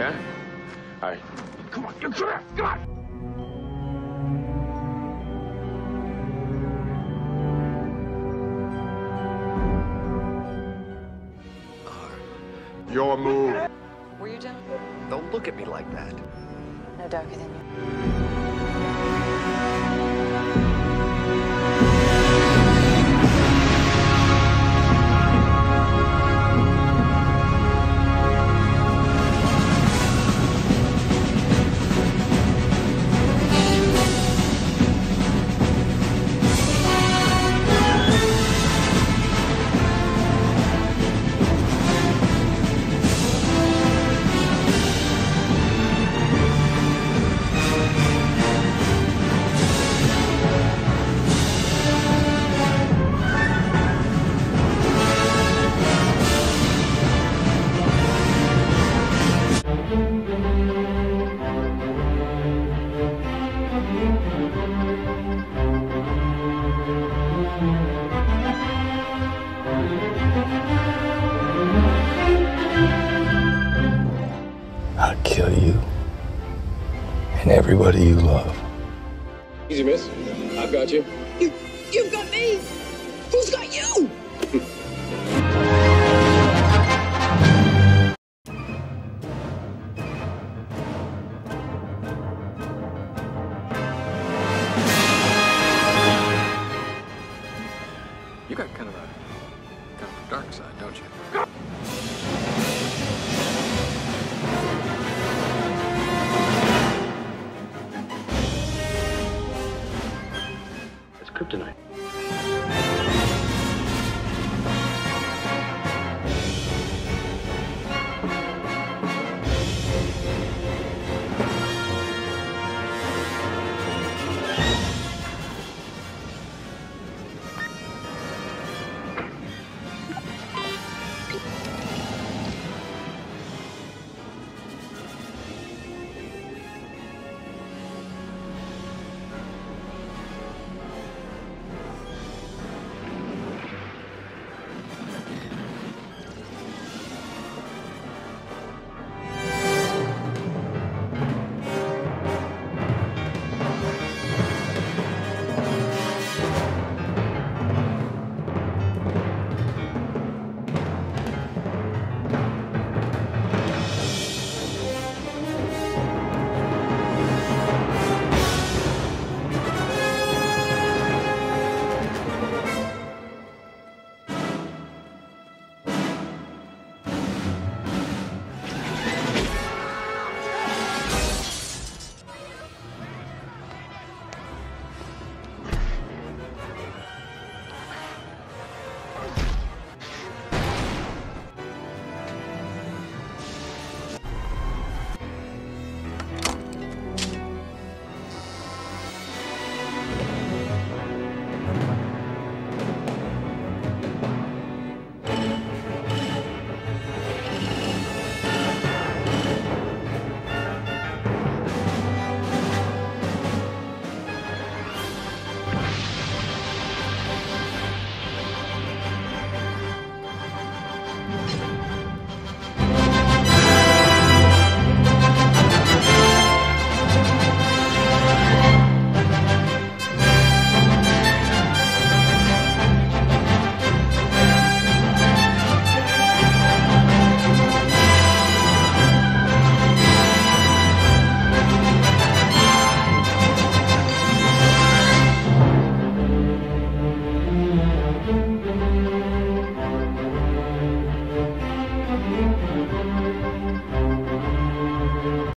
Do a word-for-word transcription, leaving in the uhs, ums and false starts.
yeah? All right. Come on, come here, come on! Your move. Were you, Jim? Don't look at me like that. No darker than you. I'll kill you and everybody you love. Easy, miss. I've got you. You, you've got me. Who's got you? You got kind of a kind of a dark side, don't you? It's kryptonite.